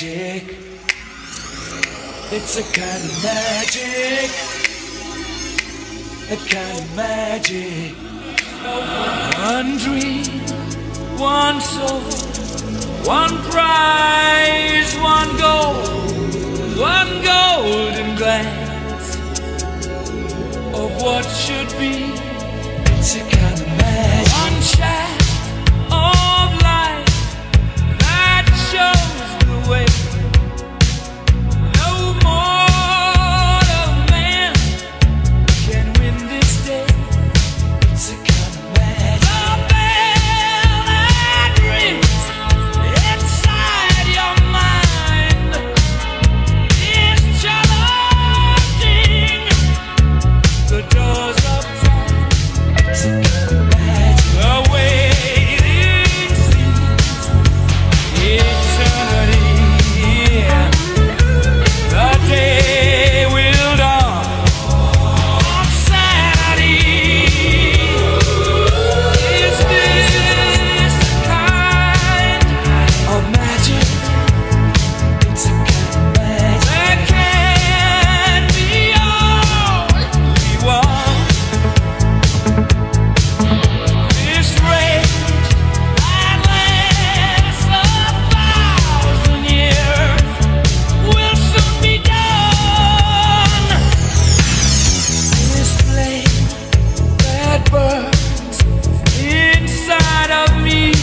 magic. It's a kind of magic. A kind of magic. One dream, one soul, one prize, one golden glance of what should be. It's a kind of magic. One shaft of light that shows the way. No mortal man can win this day. It's a kind of magic. The bell that rings inside your mind is challenging the doors of time. It's a kind of magic. The waiting seems eternity. The day will dawn on Saturday. Is this the kind of magic? It's a kind of magic. There can be only one. This rage that lasts 1,000 years will soon be done. This flame that burns inside of me,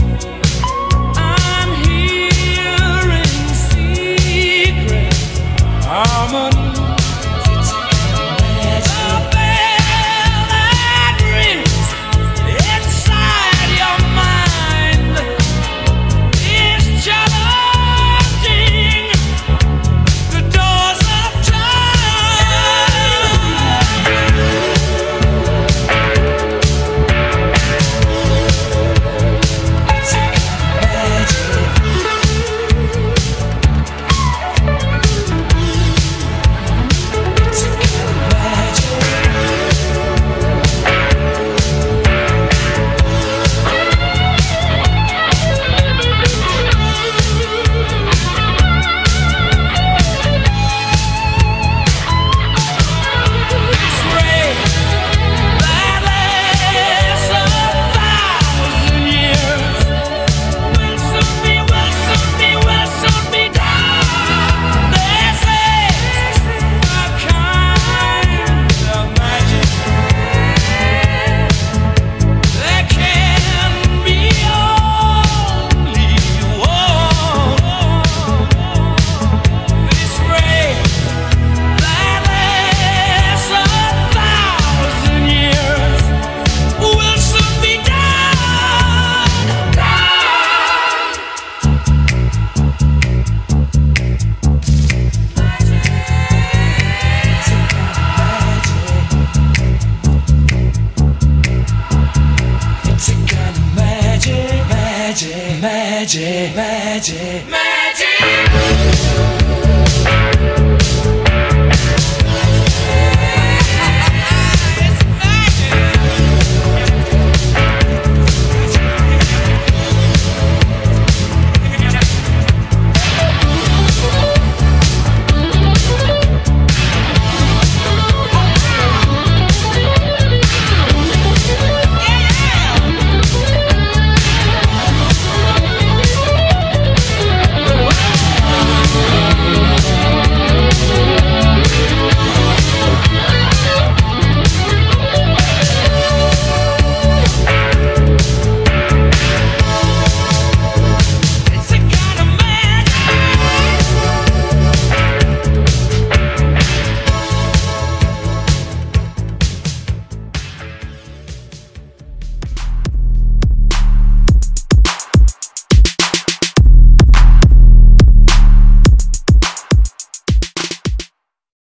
I'm hearing secret harmonies. It's a kind of magic. The bell that rings inside your mind is challenging the doors of time. It's a kind of magic. It's a kind of magic. This rage that lasts 1,000 years will soon be done. This is a kind of magic. There can be only one. This rage that lasts 1,000 years will soon be done. It's a kind of magic, magic, magic, magic, magic.